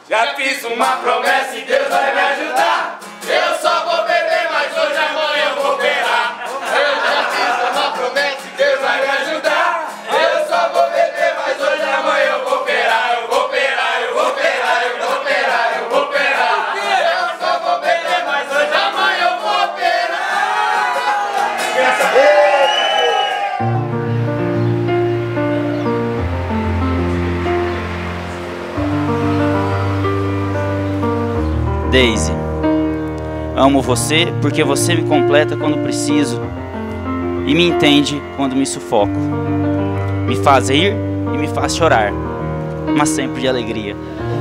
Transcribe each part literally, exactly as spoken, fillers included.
Já fiz uma promessa e Deus vai me ajudar. Eu só vou beber, mas hoje amanhã eu vou operar. Eu já fiz uma promessa e Deus vai me ajudar. Eu só vou beber, mas hoje amanhã eu vou operar. Eu vou operar, eu vou operar, eu vou operar, eu vou operar. Eu só vou beber, mas hoje amanhã eu vou operar. Graças a Deus. Daisy, amo você porque você me completa quando preciso e me entende quando me sufoco. Me faz rir e me faz chorar, mas sempre de alegria.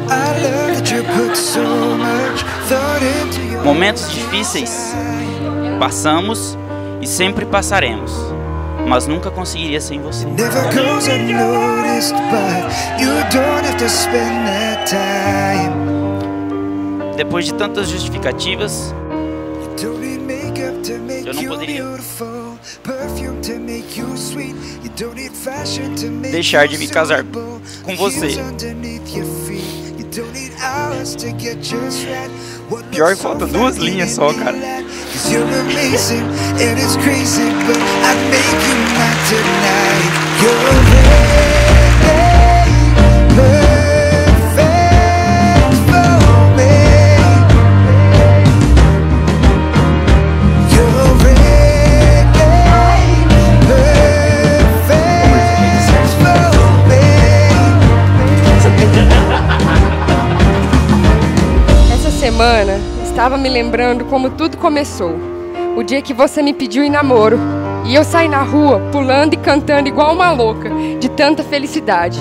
Momentos difíceis passamos e sempre passaremos, mas nunca conseguiria sem você. Depois de tantas justificativas, eu não poderia deixar de me casar com você. Pior que falta duas linhas só, cara. Semana, estava me lembrando como tudo começou. O dia que você me pediu em namoro. E eu saí na rua, pulando e cantando igual uma louca, de tanta felicidade.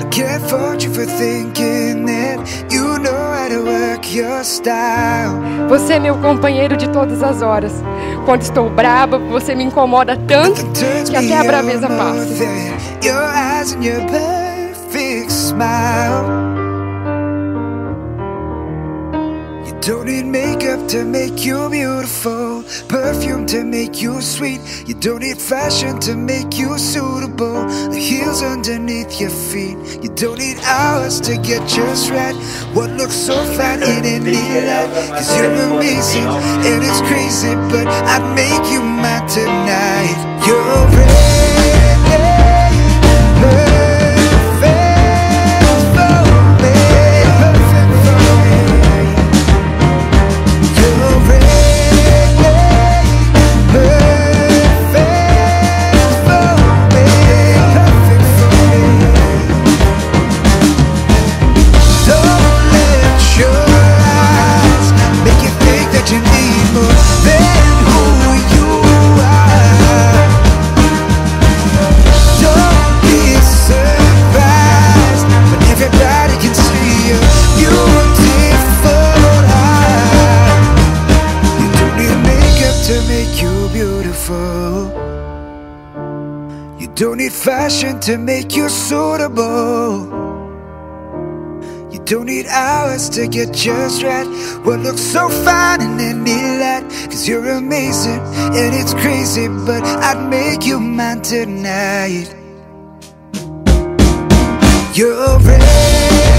Você é meu companheiro de todas as horas. Quando estou braba, você me incomoda tanto que até a braveza passa. Don't need makeup to make you beautiful, perfume to make you sweet. You don't need fashion to make you suitable, the heels underneath your feet. You don't need hours to get just right. What looks so fine in an light, cause you're amazing and it's crazy, but I'd make you mine tonight. You're ready, perfect. You don't need fashion to make you suitable. You don't need hours to get just right. What looks so fine in any light, cause you're amazing and it's crazy, but I'd make you mine tonight. You're ready.